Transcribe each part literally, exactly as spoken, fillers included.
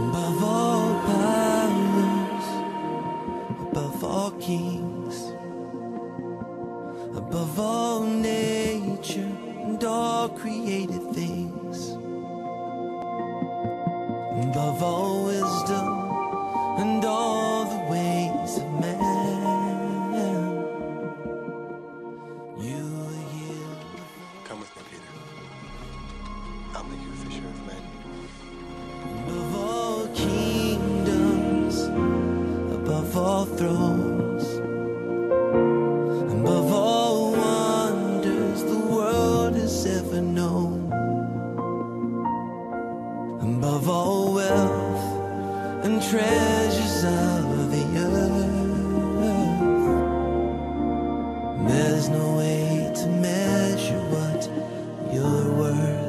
above all powers, above all kings, above all nature and all created things, above all wisdom and all the ways of man. You are here. Come with me, Peter. I'll make you a fisher of men. Above all kingdoms, above all thrones, above all wonders the world has ever known, above all wealth and treasures of the earth, there's no way to measure what you're worth.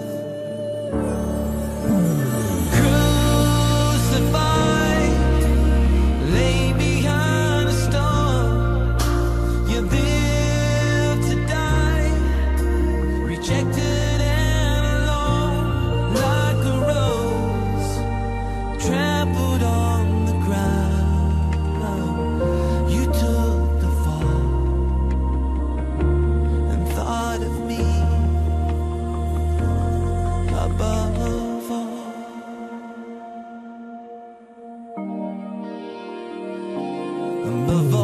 Crucified, lay behind a stone, you live to die, rejected and alone, like a rose trampled on the ground. You took the fall and thought of me above all. Above all